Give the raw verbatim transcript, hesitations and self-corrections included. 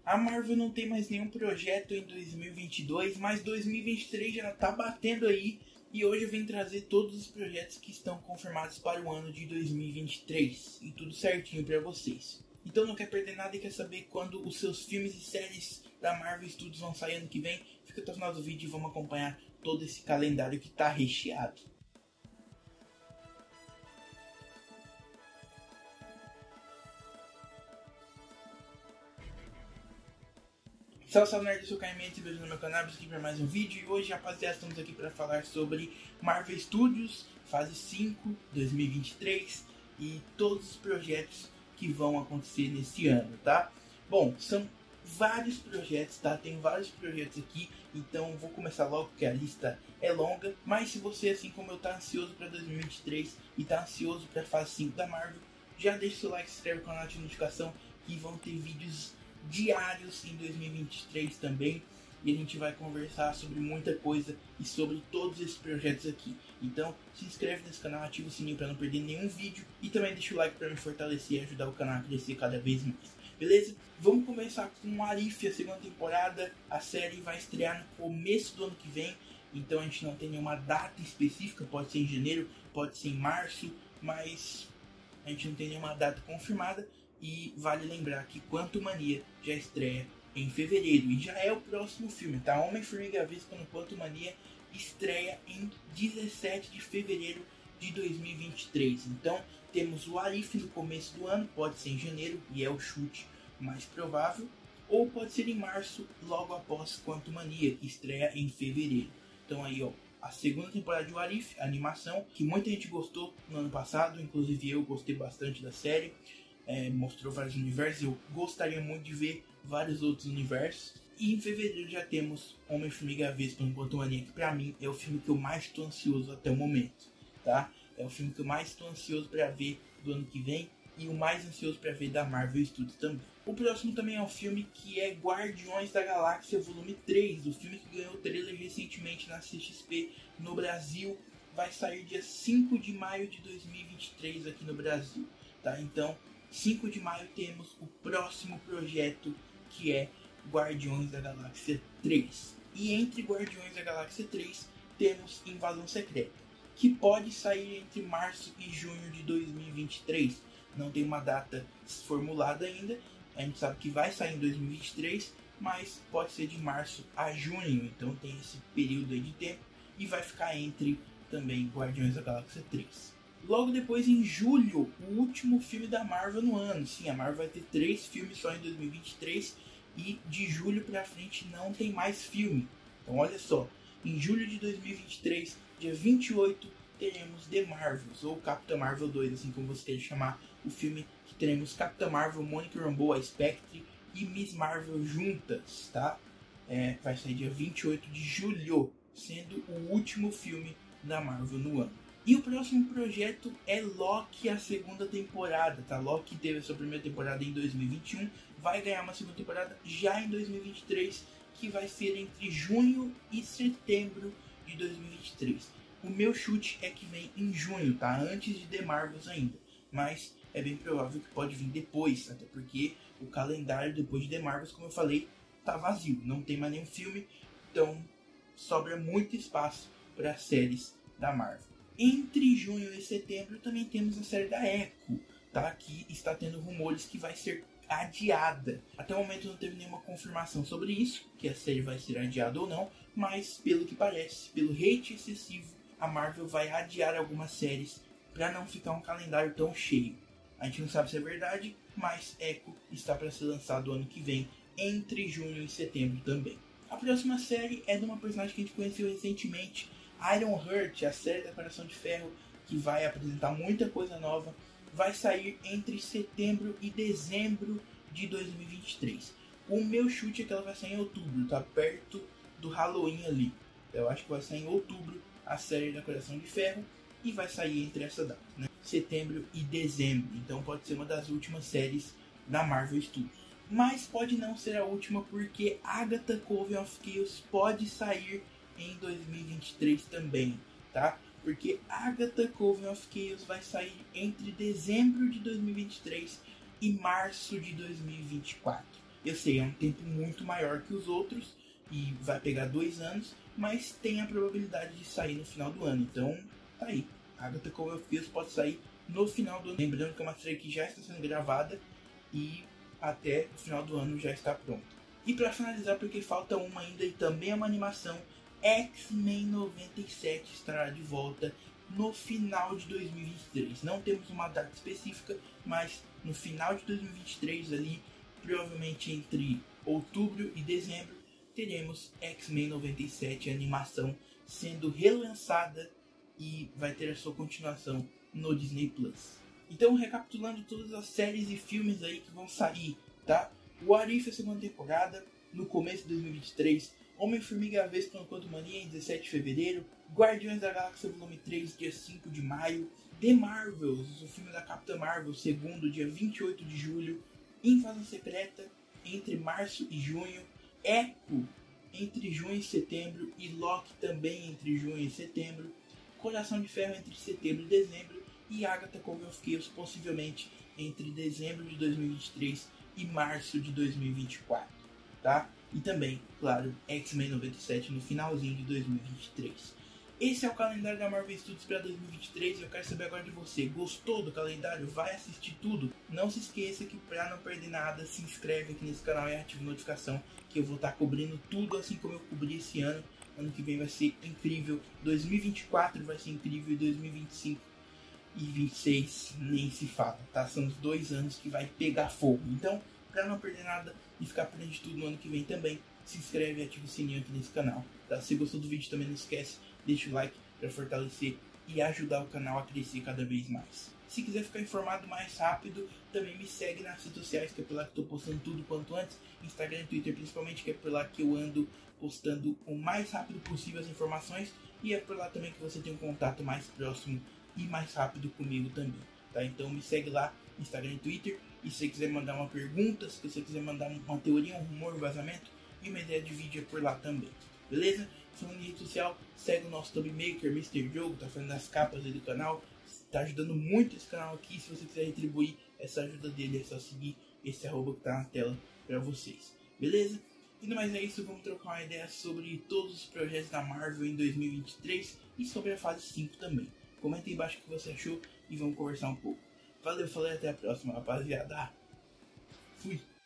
A Marvel não tem mais nenhum projeto em dois mil e vinte e dois, mas dois mil e vinte e três já tá batendo aí. E hoje eu vim trazer todos os projetos que estão confirmados para o ano de dois mil e vinte e três. E tudo certinho para vocês. Então não quer perder nada e quer saber quando os seus filmes e séries da Marvel Studios vão sair ano que vem? Fica até o final do vídeo e vamos acompanhar todo esse calendário que tá recheado. Salve, salve nerd, eu sou o Caimento e bem-vindo no meu canal, aqui para mais um vídeo. E hoje, rapaziada, estamos aqui para falar sobre Marvel Studios, fase cinco, dois mil e vinte e três e todos os projetos que vão acontecer nesse ano, tá? Bom, são vários projetos, tá? Tem vários projetos aqui, então vou começar logo porque a lista é longa. Mas se você, assim como eu, tá ansioso para dois mil e vinte e três e tá ansioso para a fase cinco da Marvel, já deixa o seu like, se inscreve no canal de notificação que vão ter vídeos diários em dois mil e vinte e três também, e a gente vai conversar sobre muita coisa e sobre todos esses projetos aqui. Então se inscreve nesse canal, ativa o sininho para não perder nenhum vídeo e também deixa o like para me fortalecer e ajudar o canal a crescer cada vez mais, beleza? Vamos começar com Arif, a segunda temporada. A série vai estrear no começo do ano que vem, então a gente não tem nenhuma data específica, pode ser em janeiro, pode ser em março, mas a gente não tem nenhuma data confirmada. E vale lembrar que Quantumania já estreia em fevereiro e já é o próximo filme, tá? Homem-Formiga Vespa no Quantumania estreia em dezessete de fevereiro de dois mil e vinte e três. Então temos o Arif no começo do ano, pode ser em janeiro e é o chute mais provável, ou pode ser em março, logo após Quantumania, que estreia em fevereiro. Então aí, ó, a segunda temporada de Arif, a animação, que muita gente gostou no ano passado, inclusive eu gostei bastante da série. É, mostrou vários universos, eu gostaria muito de ver vários outros universos. E em fevereiro já temos Homem-Formiga Vespa no Quantumania, que pra mim é o filme que eu mais estou ansioso até o momento, tá? É o filme que eu mais estou ansioso para ver do ano que vem e o mais ansioso para ver da Marvel Studios também. O próximo também é um filme que é Guardiões da Galáxia Volume três, o filme que ganhou o trailer recentemente na C X P no Brasil. Vai sair dia cinco de maio de dois mil e vinte e três aqui no Brasil, tá? Então cinco de maio temos o próximo projeto, que é Guardiões da Galáxia três. E entre Guardiões da Galáxia três temos Invasão Secreta, que pode sair entre março e junho de dois mil e vinte e três. Não tem uma data formulada ainda, a gente sabe que vai sair em dois mil e vinte e três, mas pode ser de março a junho, então tem esse período aí de tempo e vai ficar entre também Guardiões da Galáxia três. Logo depois, em julho, o último filme da Marvel no ano. Sim, a Marvel vai ter três filmes só em dois mil e vinte e três e de julho pra frente não tem mais filme. Então olha só, em julho de dois mil e vinte e três, dia vinte e oito, teremos The Marvels, ou Capitã Marvel dois, assim como você quer chamar o filme, que teremos Capitã Marvel, Monica Rambeau, a Spectre e Miss Marvel juntas, tá? É, vai sair dia vinte e oito de julho, sendo o último filme da Marvel no ano. E o próximo projeto é Loki, a segunda temporada, tá? Loki teve a sua primeira temporada em dois mil e vinte e um, vai ganhar uma segunda temporada já em dois mil e vinte e três, que vai ser entre junho e setembro de dois mil e vinte e três. O meu chute é que vem em junho, tá? Antes de The Marvels ainda, mas é bem provável que pode vir depois, até porque o calendário depois de The Marvels, como eu falei, tá vazio, não tem mais nenhum filme, então sobra muito espaço para séries da Marvel. Entre junho e setembro também temos a série da Echo, tá? Que está tendo rumores que vai ser adiada. Até o momento não teve nenhuma confirmação sobre isso, que a série vai ser adiada ou não, mas pelo que parece, pelo hate excessivo, a Marvel vai adiar algumas séries para não ficar um calendário tão cheio. A gente não sabe se é verdade, mas Echo está para ser lançado ano que vem, entre junho e setembro também. A próxima série é de uma personagem que a gente conheceu recentemente, Ironheart, a série da Coração de Ferro, que vai apresentar muita coisa nova, vai sair entre setembro e dezembro de dois mil e vinte e três. O meu chute é que ela vai sair em outubro, tá perto do Halloween ali. Eu acho que vai sair em outubro a série da Coração de Ferro e vai sair entre essa data, né? Setembro e dezembro. Então pode ser uma das últimas séries da Marvel Studios. Mas pode não ser a última, porque Agatha Coven of Chaos pode sair em dois mil e vinte e três também, tá? Porque Agatha Coven of Chaos vai sair entre dezembro de dois mil e vinte e três e março de dois mil e vinte e quatro. Eu sei, é um tempo muito maior que os outros e vai pegar dois anos, mas tem a probabilidade de sair no final do ano. Então, tá aí. Agatha Cloverfield pode sair no final do ano. Lembrando que é uma série que já está sendo gravada e até o final do ano já está pronta. E para finalizar, porque falta uma ainda e também é uma animação, X-Men noventa e sete estará de volta no final de dois mil e vinte e três. Não temos uma data específica, mas no final de dois mil e vinte e três ali, provavelmente entre outubro e dezembro, teremos X-Men noventa e sete, a animação sendo relançada e vai ter a sua continuação no Disney Plus. Então, recapitulando todas as séries e filmes aí que vão sair, tá? What If, a segunda temporada, no começo de dois mil e vinte e três. Homem-Formiga e a Vespa no Quantumania, em dezessete de fevereiro. Guardiões da Galáxia Volume três, dia cinco de maio. The Marvels, o filme da Capitã Marvel, segundo, dia vinte e oito de julho. Invasão Secreta, entre março e junho. Echo, entre junho e setembro. E Loki também entre junho e setembro. Coração de Ferro, entre setembro e dezembro. E Agatha Cloverfield, possivelmente entre dezembro de dois mil e vinte e três e março de dois mil e vinte e quatro, tá? E também, claro, X-Men noventa e sete no finalzinho de dois mil e vinte e três. Esse é o calendário da Marvel Studios para dois mil e vinte e três e eu quero saber agora de você. Gostou do calendário? Vai assistir tudo? Não se esqueça que para não perder nada, se inscreve aqui nesse canal e ativa a notificação que eu vou estar cobrindo tudo assim como eu cobri esse ano. Ano que vem vai ser incrível, dois mil e vinte e quatro vai ser incrível e dois mil e vinte e cinco e vinte e seis nem se fala, tá? São os dois anos que vai pegar fogo. Então, para não perder nada e ficar por dentro de tudo no ano que vem também, se inscreve e ativa o sininho aqui nesse canal, tá? Se gostou do vídeo também não esquece, deixa o like para fortalecer e ajudar o canal a crescer cada vez mais. Se quiser ficar informado mais rápido, também me segue nas redes sociais, que é por lá que estou postando tudo quanto antes, Instagram e Twitter principalmente, que é por lá que eu ando postando o mais rápido possível as informações, e é por lá também que você tem um contato mais próximo e mais rápido comigo também, tá? Então me segue lá, Instagram e Twitter, e se você quiser mandar uma pergunta, se você quiser mandar uma teoria, um rumor, um vazamento e uma ideia de vídeo é por lá também, beleza? Falando em rede social, segue o nosso Tubmaker, mister Diogo, tá fazendo as capas aí do canal, tá ajudando muito esse canal aqui. Se você quiser retribuir essa ajuda dele, é só seguir esse arroba que tá na tela pra vocês, beleza? E no mais é isso, vamos trocar uma ideia sobre todos os projetos da Marvel em dois mil e vinte e três e sobre a fase cinco também. Comenta aí embaixo o que você achou e vamos conversar um pouco. Valeu, falei, até a próxima, rapaziada. Fui!